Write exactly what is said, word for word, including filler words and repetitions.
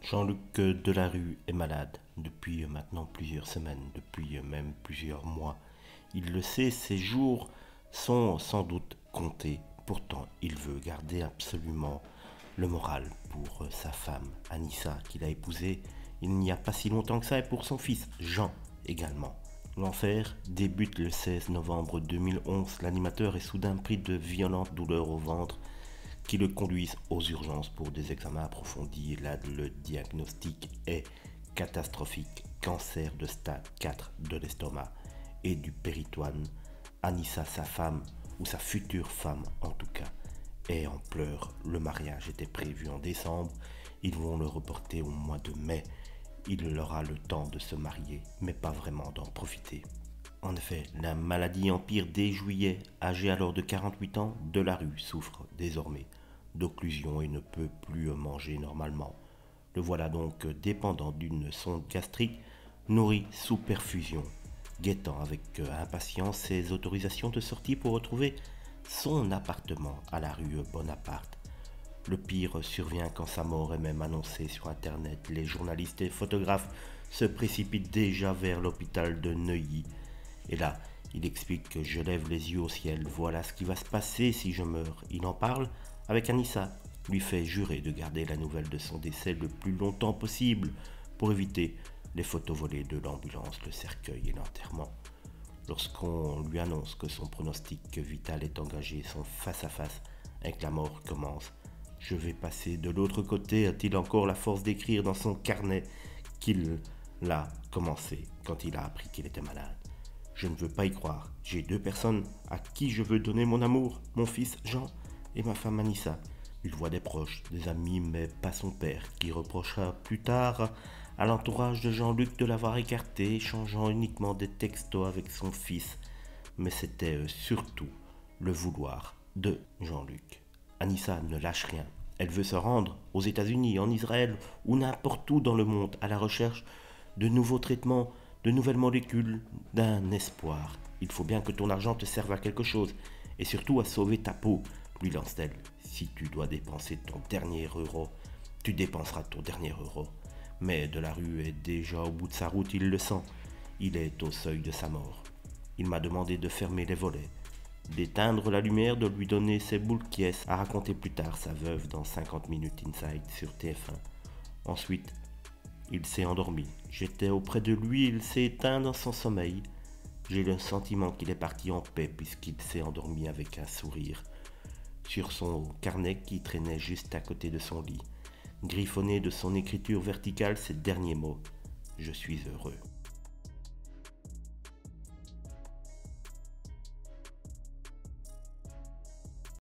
Jean-Luc Delarue est malade depuis maintenant plusieurs semaines, depuis même plusieurs mois. Il le sait, ses jours sont sans doute comptés. Pourtant, il veut garder absolument le moral pour sa femme, Anissa, qu'il a épousée il n'y a pas si longtemps que ça, et pour son fils, Jean, également. L'enfer débute le seize novembre deux mille onze. L'animateur est soudain pris de violentes douleurs au ventre qui le conduisent aux urgences pour des examens approfondis. Là, le diagnostic est catastrophique. Cancer de stade quatre de l'estomac et du péritoine. Anissa, sa femme, ou sa future femme en tout cas, est en pleurs. Le mariage était prévu en décembre. Ils vont le reporter au mois de mai. Il aura le temps de se marier, mais pas vraiment d'en profiter. En effet, la maladie empire dès juillet. Âgé alors de quarante-huit ans, Delarue souffre désormais d'occlusion et ne peut plus manger normalement. Le voilà donc dépendant d'une sonde gastrique nourrie sous perfusion, guettant avec impatience ses autorisations de sortie pour retrouver son appartement à la rue Bonaparte. Le pire survient quand sa mort est même annoncée sur internet. Les journalistes et photographes se précipitent déjà vers l'hôpital de Neuilly. Et là, il explique que je lève les yeux au ciel, voilà ce qui va se passer si je meurs. Il en parle avec Anissa, lui fait jurer de garder la nouvelle de son décès le plus longtemps possible pour éviter les photos volées de l'ambulance, le cercueil et l'enterrement. Lorsqu'on lui annonce que son pronostic vital est engagé, son face-à-face avec la mort commence. Je vais passer de l'autre côté, a-t-il encore la force d'écrire dans son carnet qu'il l'a commencé quand il a appris qu'il était malade. Je ne veux pas y croire. J'ai deux personnes à qui je veux donner mon amour, mon fils Jean et ma femme Anissa. Il voit des proches, des amis, mais pas son père, qui reprochera plus tard à l'entourage de Jean-Luc de l'avoir écarté, échangeant uniquement des textos avec son fils. Mais c'était surtout le vouloir de Jean-Luc. Anissa ne lâche rien. Elle veut se rendre aux États-Unis, en Israël ou n'importe où dans le monde à la recherche de nouveaux traitements, de nouvelles molécules, d'un espoir. Il faut bien que ton argent te serve à quelque chose et surtout à sauver ta peau, lui lance-t-elle. Si tu dois dépenser ton dernier euro, tu dépenseras ton dernier euro. Mais Delarue est déjà au bout de sa route, il le sent. Il est au seuil de sa mort. Il m'a demandé de fermer les volets, d'éteindre la lumière, de lui donner ses boules quies, a raconté plus tard sa veuve dans cinquante minutes Inside sur T F un. Ensuite, il s'est endormi. J'étais auprès de lui, il s'est éteint dans son sommeil. J'ai le sentiment qu'il est parti en paix puisqu'il s'est endormi avec un sourire. Sur son carnet qui traînait juste à côté de son lit, griffonné de son écriture verticale ces derniers mots. Je suis heureux.